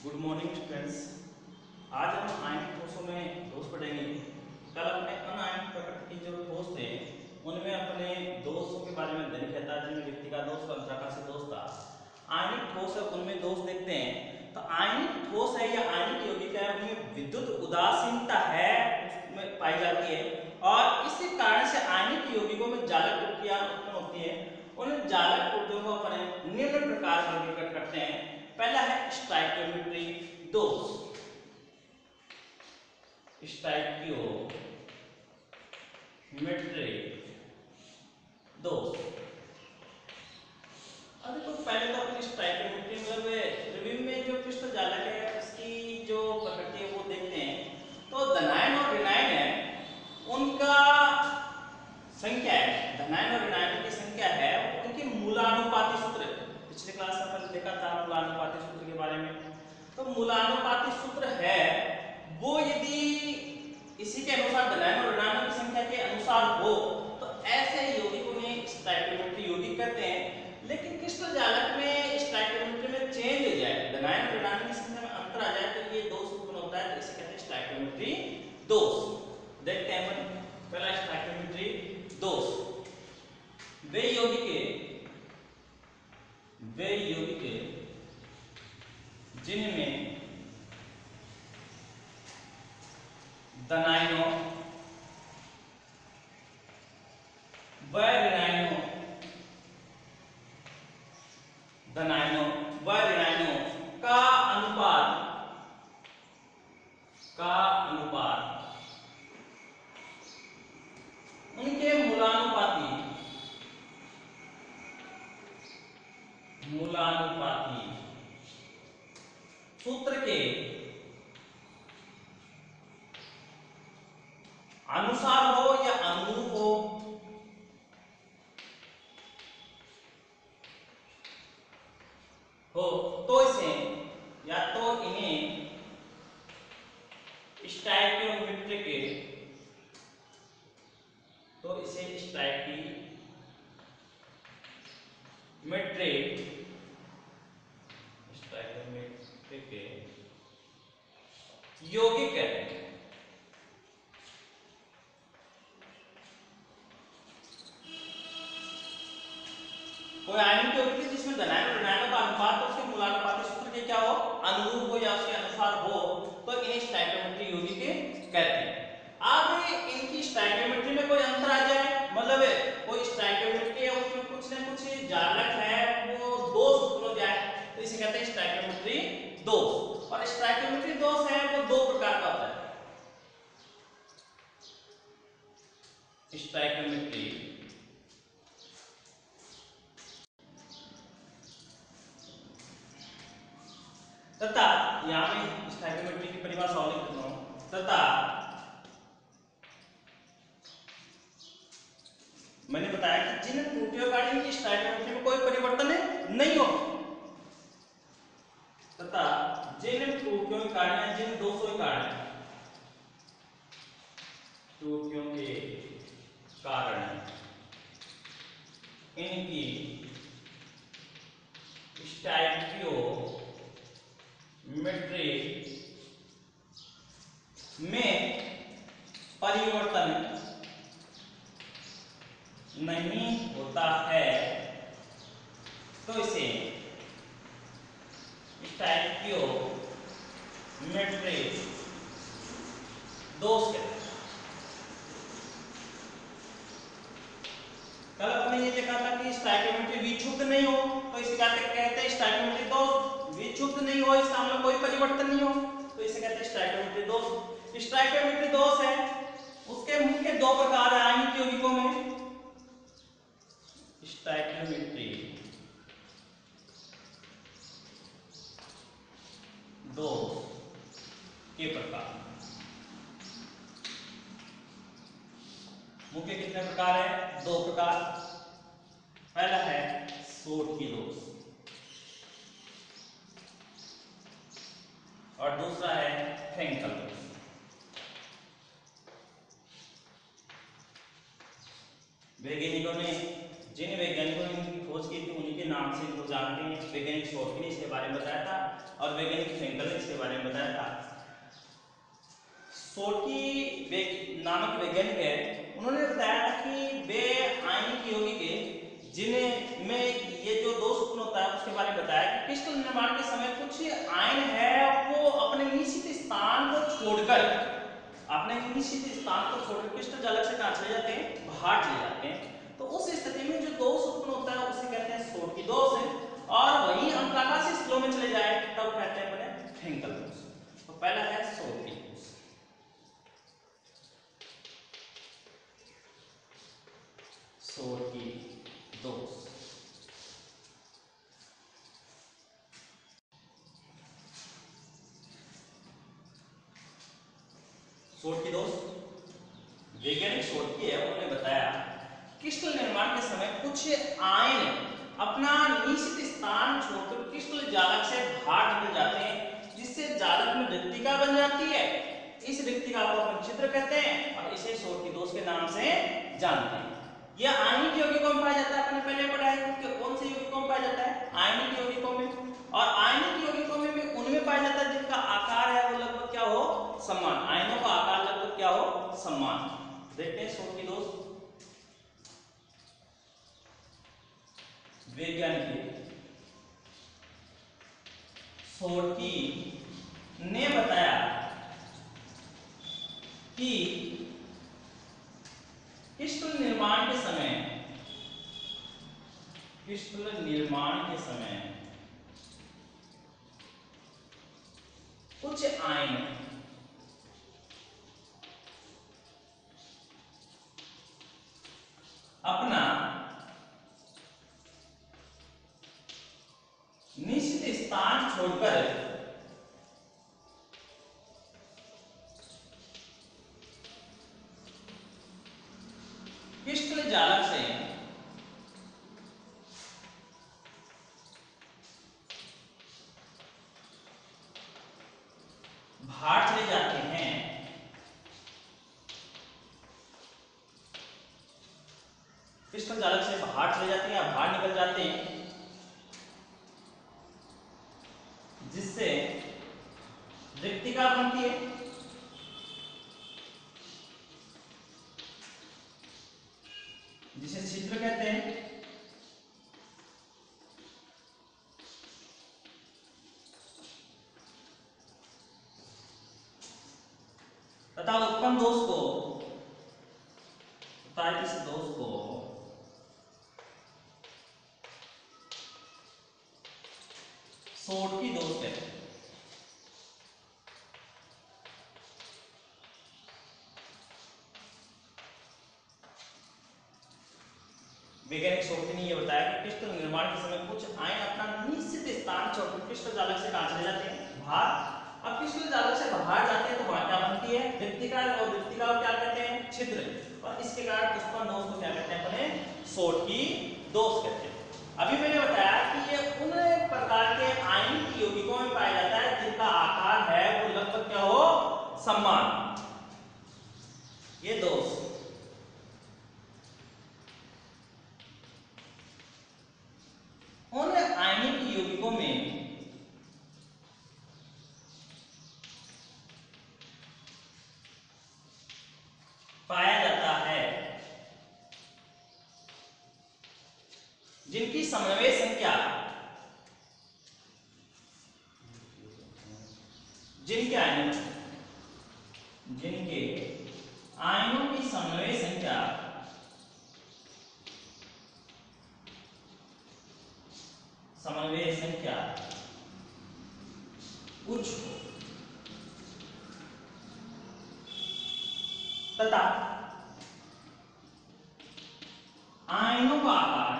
Good morning students. आज हम आयनिक ठोसों में ठोस पढ़ेंगे। कल अपने अनायनिक प्रकृति के जो ठोस थे उनमें अपने दोषों के बारे में अध्ययन किया था, जिनमें व्यक्ति का दोष और अंतराकाशीय दोष था। आयनिक ठोस है उनमें दोष देखते हैं। तो आयनिक ठोस है या आयनिक यौगिक है, उनमें विद्युत उदासीनता है उसमें पाई जाती है और इसी कारण से आयनिक यौगिकों में जालक ऊर्जा उत्पन्न होती है। उन जालक ऊर्जाओं को अपने निम्न प्रकार वर्गीकृत करते हैं। पहला है स्टाइकियोमेट्री दोष। स्टाइकियोमेट्री दोष। अब देखो पहले तो अपनी स्टाइकियोमेट्री मतलब त्रिविम में जो क्रिस्टल जालक है उसकी जो प्रकृति है वो देखते हैं। तो धनायन और ऋणायन है उनका संख्या है, धनायन और ऋणायन की संख्या है उनके मूलानुपाती सूत्र। पिछले क्लास में अपन देखा था मूलानुपाती सूत्र के बारे में। तो मूलानुपाती सूत्र है वो यदि इसी के अनुसार धनायन और ऋणायन की संख्या के अनुसार हो तो ऐसे यौगिकों में स्टाइकियोमेट्री यौगिक कहते हैं। लेकिन क्रिस्टल जालक में स्टाइकियोमेट्री में चेंज हो जाए, धनायन और ऋणायन की संख्या में अंतर आ जाए तो ये दोष उत्पन्न होता है। तो इसे कहते हैं स्टाइकियोमेट्री दोष। देखते हैं अपन पहला स्टाइकियोमेट्री दोष। वे यौगिक जिनमें धनायनों व ऋणायनों का अनुपात उनके मूलानुपाती सूत्र के अनुसार हो या अनुरूप हो तो इसे या तो इन्हें स्टाइकियोमेट्रिक यौगिक कहते हैं। कोई आयनिक यौगिक जिसमें धनायन और ऋणायन का अनुपात तो उसके मूलानुपाती सूत्र के क्या हो, अनुरूप हो या उसके अनुसार हो तो इन्हें स्टाइकियोमेट्री यौगिक कहते हैं। अब इनकी स्टाइकियोमेट्री में कोई अंतर आ जाए, मतलब कोई स्टाइकियोमेट्री है उसमें कुछ न कुछ जालक है वो दोष उत्पन्न हो जाए तो इसे कहते हैं स्टाइकियोमेट्री दोष। और स्टाइकियोमेट्री दोष है वो दो प्रकार का होता है। स्टाइकियोमेट्री तथा, यहां में स्टाइकियोमेट्री की परिभाषा और लिख देता हूं, तथा मैंने बताया कि जिन त्रुटियों का इनकी स्टाइकियोमेट्री में कोई परिवर्तन नहीं हो, तथा जिन त्रुटियों के कारण जिन दोषों के कारण इनकी स्टाइकियोमेट्री में परिवर्तन नहीं होता है तो इसे स्टाइकियोमेट्री दोष कहते हैं। कल अपने ये देखा था कि स्टाइकियोमेट्री विक्षुब्ध नहीं हो तो इसे कहते हैं स्टाइकियोमेट्री दोष। विक्षुब्ध नहीं हो इसका मतलब कोई परिवर्तन नहीं हो तो इसे कहते हैं स्टाइकियोमेट्री दोष। स्टाइकियोमेट्री दोष है उसके मुख्य दो प्रकार हैं आयनिक यौगिकों में। स्टाइकियोमेट्री दोष के प्रकार मुख्य कितने प्रकार है? दो प्रकार। पहला है शोटकी दोष और दूसरा है फ्रेंकल दोष। वैज्ञानिकों ने जिन वैज्ञानिकों ने इनकी खोज की थी उन्हीं के नाम से इनको जानते हैं। वैज्ञानिक शॉर्की ने इसके बारे में बताया था और वैज्ञानिक फ्रेंकल ने इसके बारे में बताया था। शॉर्की नामक वैज्ञानिक है, उन्होंने बताया था कि वे आयनिक यौगिक के जिनमें ये जो दो सुपन होता है उसके बारे में बताया कि क्रिस्टल निर्माण के समय कुछ आयन है वो अपने निश्चित स्थान को छोड़कर क्रिस्टल जालक से कहां चले जाते हैं, बाहर चले जाते हैं। तो उस स्थिति में जो दोष उत्पन्न होता है उसे कहते हैं शॉर्की दोष है, और वही हम प्रकाशीय स्लो में चले जाए तब कहते हैं अपने फ्रेंकल दोष। तो पहला है शॉर्की दोष। शॉर्की दोष शॉर्की दोष वैज्ञानिक शॉर्की है, उन्होंने बताया क्रिस्टल निर्माण के समय कुछ आयन अपना निश्चित स्थान छोड़कर क्रिस्टल जालक से बाहर निकल जाते हैं, जिससे जालक में रिक्तिका बन जाती है। इस रिक्तिका को अपन छिद्र कहते हैं और इसे शॉर्की दोष के नाम से जानते हैं। यह आयनिक यौगिकों में पाया जाता है, अपने पहले पढ़ा है कि कौन से यौगिकों में पाया जाता है, आयनिक यौगिकों में। और आयनिक यौगिकों में भी उनमें पाया जाता है जिनका आकार है वो लगभग क्या हो, समान। आयनों का आकार लगभग क्या हो, समान। देखते हैं शॉर्की दोष। वैज्ञानिक शॉर्की ने बताया कि क्रिस्टल निर्माण के समय कुछ आयन अपना निश्चित स्थान छोड़कर क्रिस्टल जालक से बाहर चले जाते हैं। क्रिस्टल जालक से बाहर चले जाते हैं या बाहर निकल जाते हैं, जिससे रिक्तिका बनती है। जिसे छिद्र कहते हैं। तथा उत्पन्न दोष को इस दोष को शॉर्की दोष कहते हैं। वैज्ञानिक शॉर्की ने यह बताया कि क्रिस्टल निर्माण के समय कुछ आयन अपना निश्चित स्थान छोड़कर क्रिस्टल जालक से कहां चले जाते हैं, बाहर। अब क्रिस्टल जालक से बाहर जाते हैं तो वहां क्या बनती है, रिक्तिका, और रिक्तिका को क्या कहते हैं, छिद्र। और इसके कारण उत्पन्न दोष को क्या कहते हैं, अपने शॉर्की दोष कहते हैं। अभी मैंने बताया कि ये उन प्रकार के आयनिक यौगिकों में पाया जाता है जिनका आकार है वो लगभग क्या हो, समान। ये दोष उन आयनिक यौगिकों में पाया जाता है जिनकी समन्वय संख्या, जिनके आयनों की समन्वय संख्या उच्च हो तथा आयनों का आकार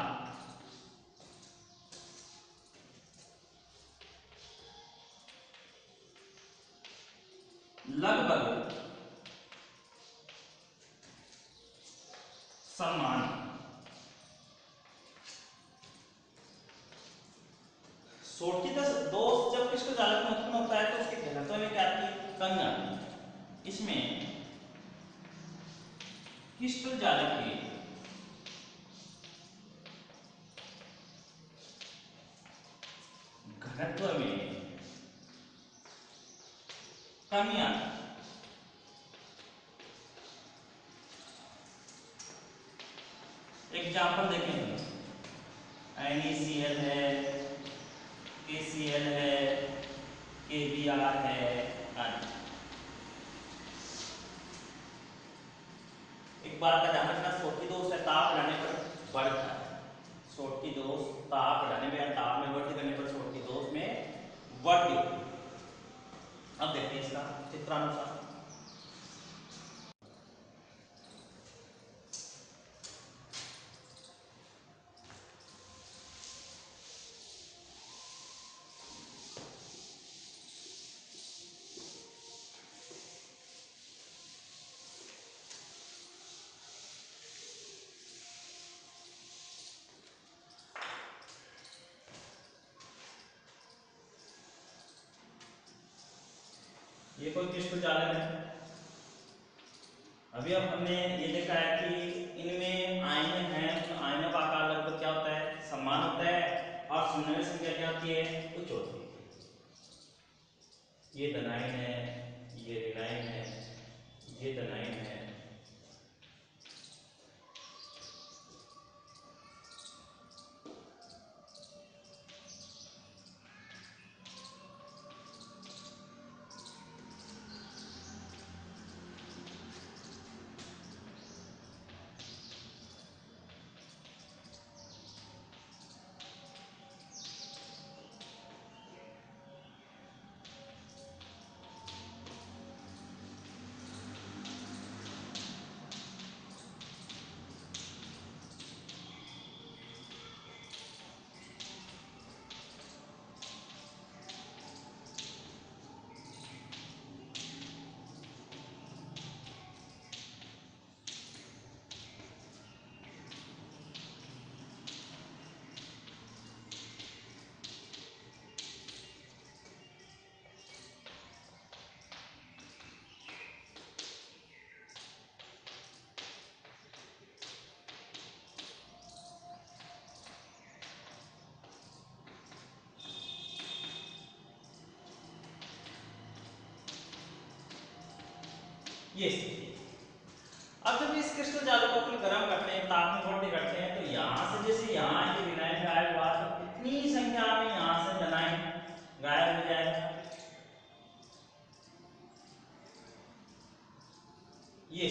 लगभग समान। शॉर्की दोष जब क्रिस्टल जालक में उत्पन्न होता है तो उसके घनत्व में क्या आती है, कमी आती है। इसमें क्रिस्टल जालक के घनत्व में कमी आती है। एग्जाम्पल देखें हम लोग, NaCl है, KCl है, KBr है आदि। एक बात का ध्यान रखना, सोट की दोष है ताप बढ़ाने पर बढ़ता है। सोट की दोष ताप बढ़ाने में या ताप में वृद्धि करने पर सोट की दोष में वृद्धि होती है। अब देखते हैं इसका चित्रानुसार। ये कोई क्रिस्टल जालक है। अभी अब हमने ये देखा है कि इनमें आयन है, तो आयनों का आकार लगभग क्या होता है, समान होता है, और समन्वय संख्या क्या होती है, उच्च होती है। ये धनायन है, ये ऋणायन है, ये धनायन है, ये स्थिति। अब जब इस क्रिस्टल जाल को अपन गर्म करते हैं, ताप में वृद्धि करते हैं, तो यहाँ से जैसे यहाँ ये विनायन गायब हुआ, तो इतनी संख्या में यहाँ से धनायन गायब हो जाएगा। ये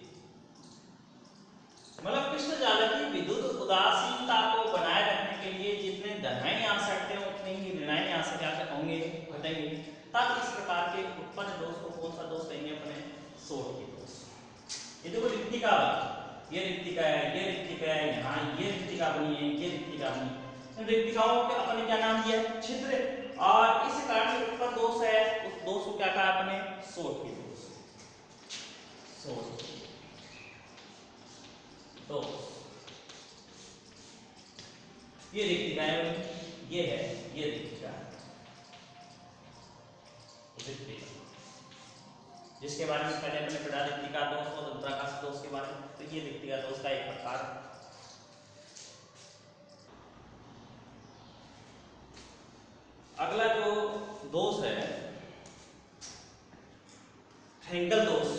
मतलब क्रिस्टल जाल की विद्युत उदासीनता को बनाए रखने के लिए जितने धनायन यहाँ से हटते हैं उतने ही ऋणायन यहाँ से क्या होंगे, हटेंगे। तब इस प्रकार के उत्पन्न दोष को कौन सा दोष कहेंगे अपने, सोट के दोष। ये देखो रिक्तिका बनी, ये रिक्तिका है, ये रिक्तिका है, यहाँ ये रिक्तिका बनी है, ये रिक्तिका बनी। इन रिक्तिकाओं के अपने क्या नाम दिया है, छिद्र, और इस कारण जो उत्पन्न दोष है उस दोष को क्या कहा अपने, सोट के दोष। सोट दोष। ये रिक्तिकाएं बनी, ये है, ये रिक्तिका, रिक्तिका जिसके बारे में पहले अपने पढ़ा रिक्तिका दोष और अंतराकाश दोष के बारे में। तो ये रिक्तिका दोष का एक प्रकार। अगला जो दोष है फ्रेंकल दोष।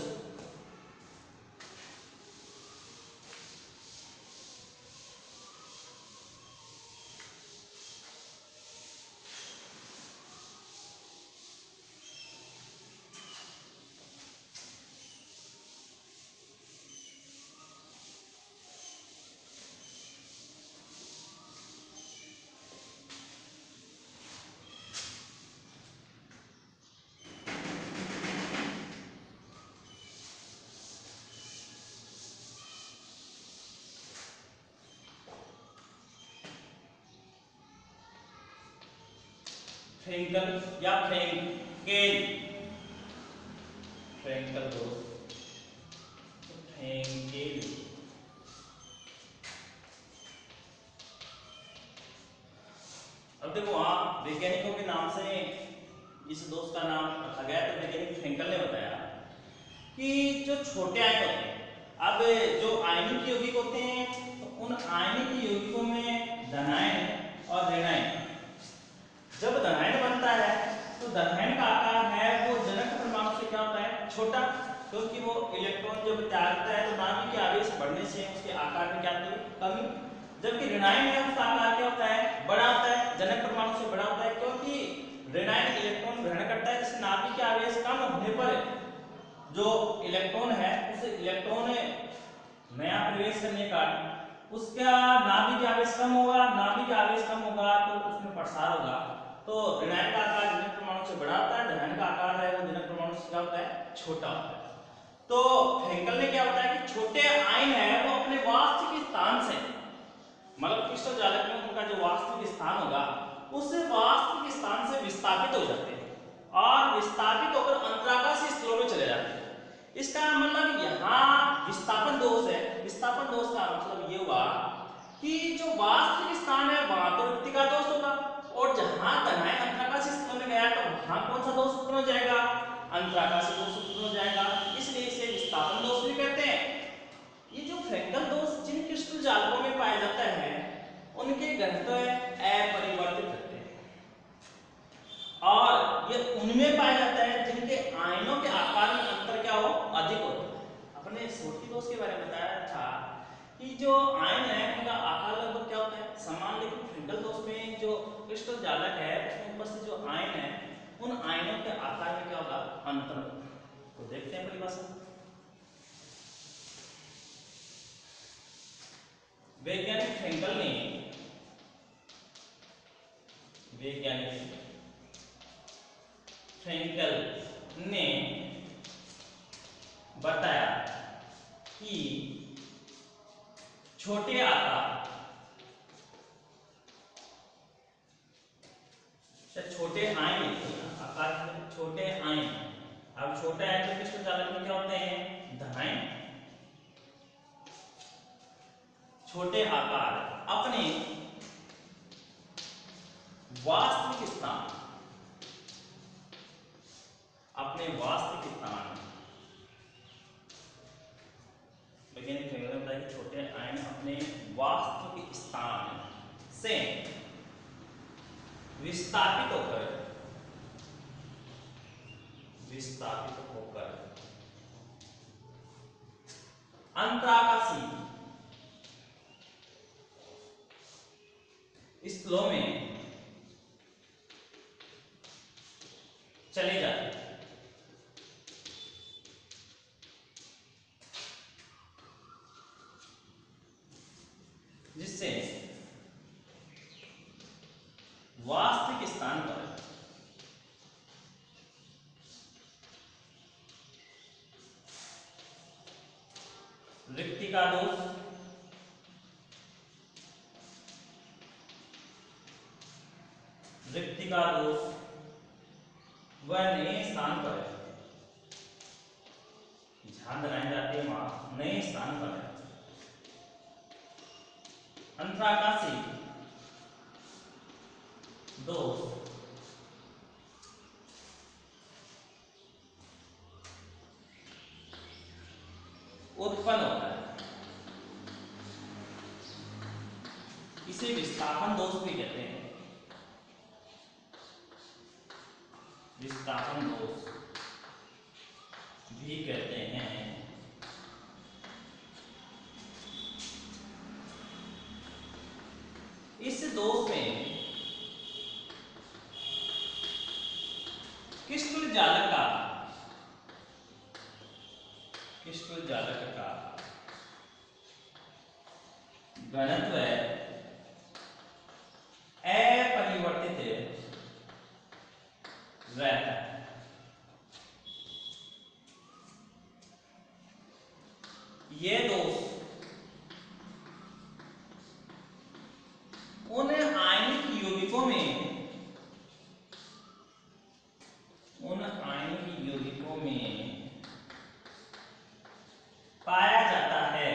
फ्रेंकल या फ्रेंकेल, फ्रेंकल दोष, फ्रेंकेल। अब देखो वहां वैज्ञानिकों के नाम से इस दोष का नाम रखा गया, तो वैज्ञानिक फ्रेंकल ने बताया कि जो छोटे आयन होते हैं, अब जो आयनिक यौगिक होते हैं तो उन आयनिक यौगिकों में धनायन और ऋणायन जब धनायन बनता है तो धनायन का आकार है वो जनक परमाणु से क्या होता है, छोटा, क्योंकि वो इलेक्ट्रॉन जब त्यागता है तो नाभिक के आवेश बढ़ने से उसके आकार में क्या होती है, कमी। जबकि ऋणायन है उसका आकार क्या होता है, बड़ा होता है, जनक परमाणु से बड़ा होता है, क्योंकि ऋणायन इलेक्ट्रॉन ग्रहण करता है, जिससे नाभिक के आवेश कम होने पर जो इलेक्ट्रॉन है उस इलेक्ट्रॉन नया प्रवेश करने का उसका नाभिक आवेश कम होगा, नाभिक आवेश कम होगा तो उसमें प्रसार होगा। तो ऋणायन का आकार जनक परमाणु से बड़ा होता है, धनायन का आकार है वो जनक परमाणु से क्या होता है, छोटा होता है। तो फ्रेंकल ने क्या बताया कि छोटे आयन है वो अपने वास्तविक स्थान से, मतलब क्रिस्टल जालक में उनका जो वास्तविक स्थान होगा उस वास्तविक स्थान से विस्थापित हो जाते हैं और विस्थापित होकर अंतराकाशीय स्थलों में चले जाते हैं। इसका मतलब यहाँ विस्थापन दोष है। विस्थापन दोष का मतलब ये हुआ कि जो वास्तविक स्थान है वहां तो रिक्ति का दोष होगा, और जहां धनायन अंतराकाशीय स्थलों में गया तो वहां कौन सा दोष उत्पन्न हो जाएगा, अंतराकाशीय दोष उत्पन्न हो जाएगा, इसलिए इसे विस्थापन दोष भी कहते हैं। ये जो फ्रेंकल दोष जिन क्रिस्टल जालकों में पाया जाता है उनके घनत्व अपरिवर्तित रहते हैं, और ये उनमें पाया जाता है जिनके आयनों के आकार में अंतर क्या हो, अधिक होता है। अपने छोटी दोष के बारे में बताया था कि जो आयन है उनका आकार लगभग क्या होता है, समान, लेकिन फ्रेंकल दोष में जो क्रिस्टल जालक है उसमें उपस्थित जो आयन है उन आयनों के आकार में क्या होगा, अंतर। तो देखते हैं परिभाषा। वैज्ञानिक फ्रेंकल ने बताया कि छोटे आकार, छोटे आयन, आकार छोटे आयन, अब छोटे आयन तो क्रिस्टल जालक में क्या होते हैं, धनायन। छोटे आकार अपने वास्तविक स्थान, वैज्ञानिक फ्रेंकल ने बताया कि छोटे आयन अपने वास्तविक स्थान से विस्थापित होकर अंतराकाशीय स्थलों में चले जाते हैं, जिससे वास्तविक स्थान पर रिक्ति का दोष, वह नए स्थान पर जहां बनाई जाती है वहां नए स्थान पर अंतराकाशीय दोष उत्पन्न होता है। इसे विस्थापन दोष भी कहते हैं, विस्थापन दोष भी कहते हैं। इस दोष में क्रिस्टल जालक का घनत्व अपरिवर्तित रहता है। ये दोष उन आयनिक यौगिकों में पाया जाता है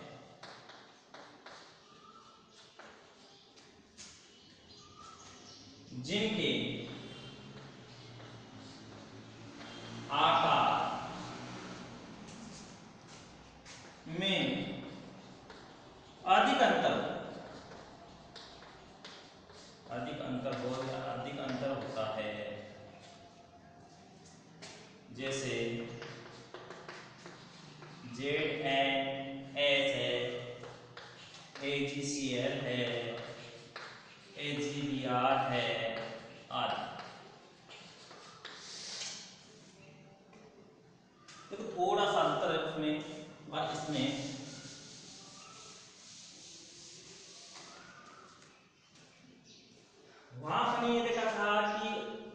जिनके आकार में जैसे ZNS है, AGCL है, AGBR है आदि। देखो थोड़ा सा अंतर है उसमें और इसमें। वहां हमने ये देखा था कि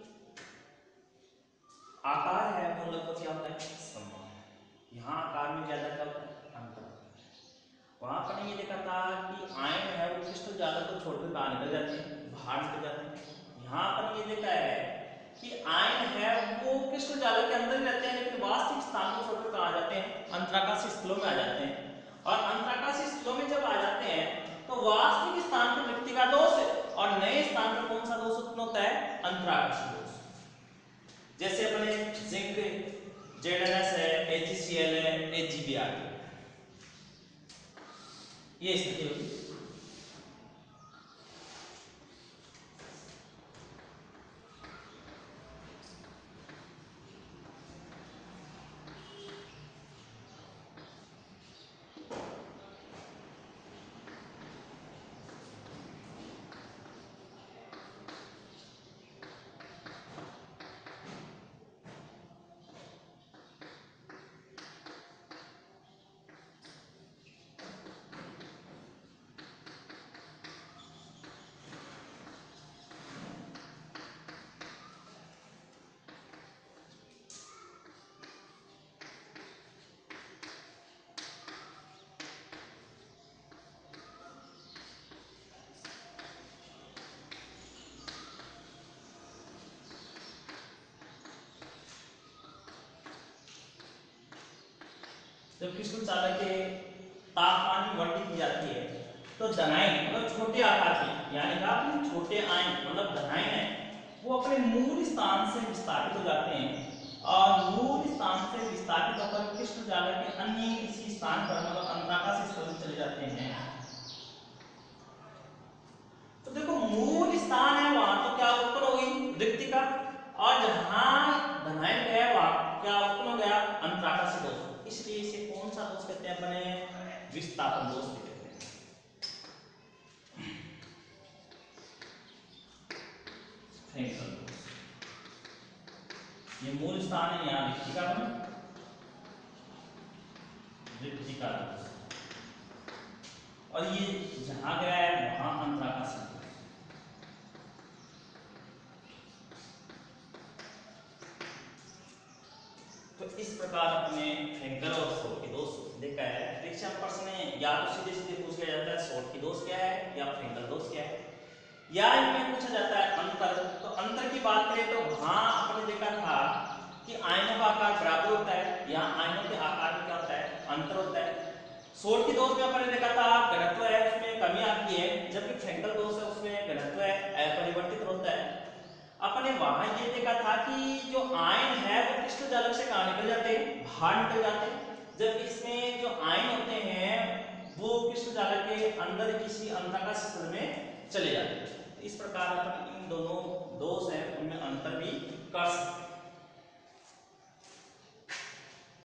आकार है वो लगभग क्या होता है समान, यहाँ आकार में ज्यादा क्या होता है अंतर। वहां पर ये देखा था कि आयन है वो क्रिस्टल जालक को छोड़कर बाहर निकल जाते हैं, बाहर निकल जाते हैं। यहाँ पर ये देखा है कि आयन है वो क्रिस्टल जालक के अंदर ही रहते हैं, लेकिन वास्तविक स्थान को छोड़कर कहाँ आ जाते हैं, अंतराकाशीय स्थलों में आ जाते हैं। और अंतराकाशीय स्थलों में जब आ जाते हैं तो वास्तविक स्थान पर रिक्ति का दोष है, और नए स्थान पर कौन सा दोष उत्पन्न होता है, अंतराकाशीय दोष। जैसे अपने जिंक ZNS है, AgCl है, AgBr, ये स्थिति होगी। जब क्रिस्टल चालक के तापमान की वृद्धि की जाती है तो धनायन मतलब छोटे आकार के, यानी कि आपने छोटे आयन मतलब धनायन है वो अपने मूल स्थान से विस्थापित हो जाते हैं, और मूल स्थान से विस्थापित होकर क्रिस्टल जालक के अन्य किसी स्थान पर मतलब अंतराकाशीय स्थल में चले जाते हैं। तो देखो मूल स्थान है वहां तो क्या उत्पन्न होगी रिक्तिका, और जहां धनायन गया वहां क्या उत्पन्न हो गया अंतराकाशीय दोष। इसलिए इसे कौन सा दोष कहते हैं अपने, विस्थापन दोष भी कहते हैं। फ्रैंकल दोष, ये मूल स्थान है यहाँ रिक्तिका बना, रिक्तिका दोष, और ये जहां गया है वहां अंतराकाशीय दोष। तो इस प्रकार अपने फ्रैंकल और शॉर्ट की दोष देखा है। परीक्षा में प्रश्न या तो सीधे सीधे पूछ लिया जाता है शॉर्ट की दोष क्या है या फ्रैंकल दोष क्या है, या इनमें पूछा जाता है अंतर। तो अंतर की बात करें तो वहां आपने देखा था कि आयनों का आकार बराबर होता है, या आयनों के आकार में क्या होता है अंतर होता है। शॉर्ट की दोष में आपने देखा था घनत्व है उसमें कमी आती है, जबकि फ्रैंकल दोष है उसमें घनत्व है अपरिवर्तित होता है। अपने वहां ये देखा था कि जो आयन है वो क्रिस्टल जालक से कहां निकल जाते हैं, बाहर निकल जाते हैं, जबकि इसमें जो आयन होते हैं वो क्रिस्टल जालक के अंदर किसी अंतराकाशीय स्थल में चले जाते हैं। इस प्रकार अपन इन दोनों दोष है उनमें अंतर भी कर सकते हैं।